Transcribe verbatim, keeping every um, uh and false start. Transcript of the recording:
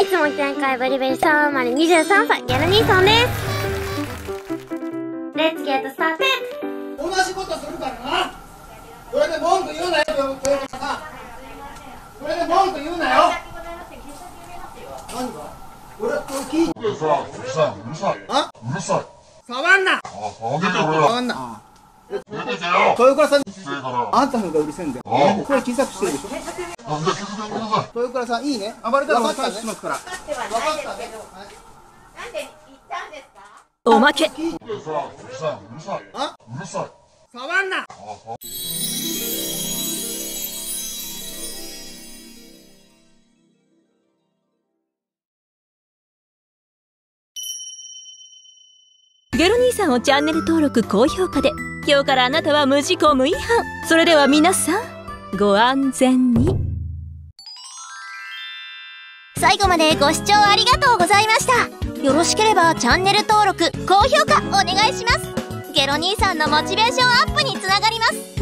いつも展開バリバリさんまでにじゅうさんさい、ギャル兄さんです。レッツゲットスタート。 同じことするからな。これで文句言うなよ、豊川さん。これで文句言うなよ。何が？俺はこれ聞いてるさ、うるさい、うるさい。あ？うるさい。触んな。触んな。出てけよ。豊倉さん、あんたの方がうるせえんだよ。声小さくしてるでしょ。なんで気づいてください。豊倉さんいいね。暴れたら分かったしますから。分かったね。なんで言ったんですか？ おまけ。 うるさい、うるさい。あ？うるさい。触んな。 ゲロ兄さんをチャンネル登録高評価で、今日からあなたは無事故無違反。それでは皆さんご安全に。 最後までご視聴ありがとうございました。よろしければチャンネル登録高評価お願いします。ゲロ兄さんのモチベーションアップにつながります。